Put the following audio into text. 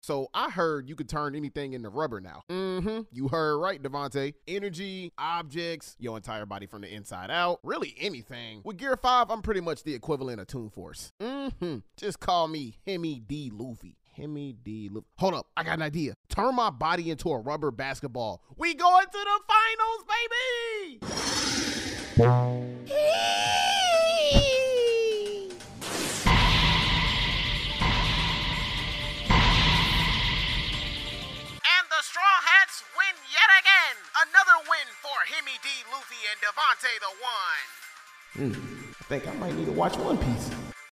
So I heard you could turn anything into rubber now. You heard right, Devontae. Energy, objects, your entire body from the inside out, really anything. With Gear 5, I'm pretty much the equivalent of Toon Force. Just call me Hemi D. Luffy. Hemi D. Luffy. Hold up, I got an idea. Turn my body into a rubber basketball. We going to the finals, baby! And the Straw Hats win yet again. Another win for Hemi D. Luffy and Devontae the One. I think I might need to watch One Piece.